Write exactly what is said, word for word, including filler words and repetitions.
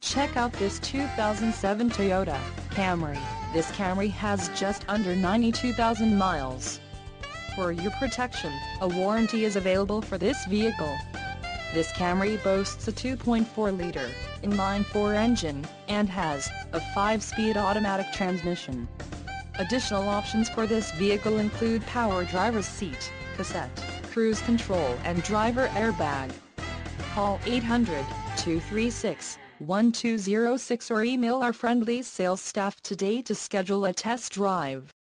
Check out this two thousand seven Toyota Camry. This Camry has just under ninety-two thousand miles. For your protection, a warranty is available for this vehicle. This Camry boasts a two point four liter inline-four engine, and has a five-speed automatic transmission. Additional options for this vehicle include power driver's seat, cassette, cruise control and driver airbag. Call eight hundred, two three six, one two zero six or email our friendly sales staff today to schedule a test drive.